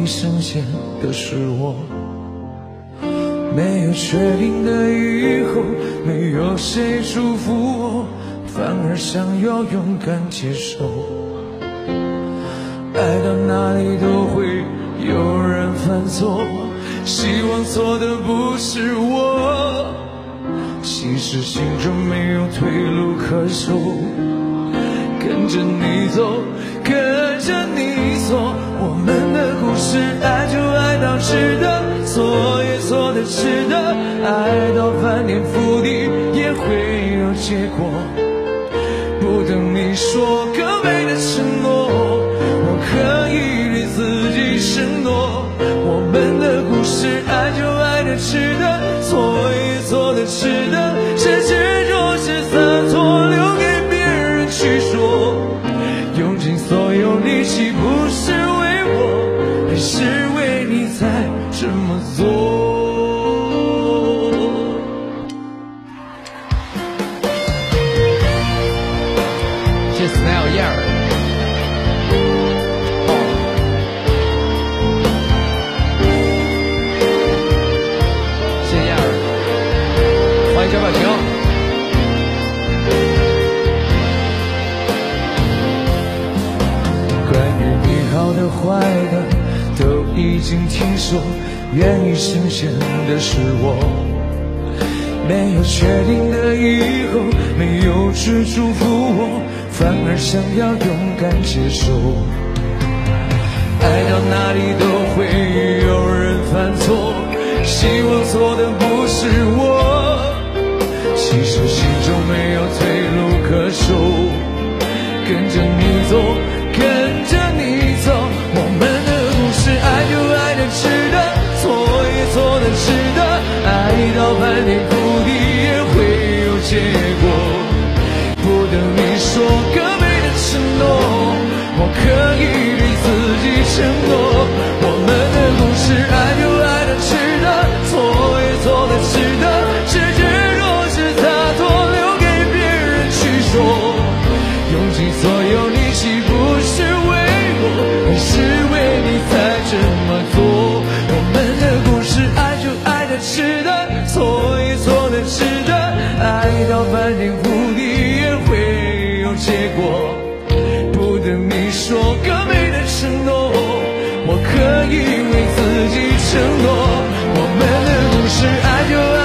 深陷的是我。没有确定的以后，没有谁祝福我，反而想要勇敢接受。爱到哪里都会有人犯错，希望错的不是我。其实心中没有退路可守，跟着你走，跟着你走，我们的故事爱就爱到值得，错也错的值得，爱到翻天覆地也会有结果。不等你说更美的承诺，我可以对自己承诺，我们的故事爱就爱的值得，错也错的值得，是执着是洒脱，留给别人去说。用尽所有力气，不是为我，还是为你才这么做。 谢谢 Snail 燕儿。谢谢燕儿，欢迎小表情。 关于你好的坏的都已经听说，愿意深陷的是我。没有确定的以后，没有去祝福我，反而想要勇敢接受。爱到哪里都会有人犯错，希望错的不是我。其实心中没有退路可守，跟着你走，跟着你走，我们的故事爱就爱的值得，错也错的值得，爱到翻天覆地也会有结果。不等你说更美的承诺，我可以对自己承诺，我们的故事爱就爱的值得，错也错的值得，是执着是洒脱，留给别人去说。用尽所有力气，不是为我，而是为你才这么做。我们的故事爱就爱的值得，错也错的值得，爱到翻天覆地也会有结果。不等你说更美的承诺，我可以为自己承诺，我们的故事爱就爱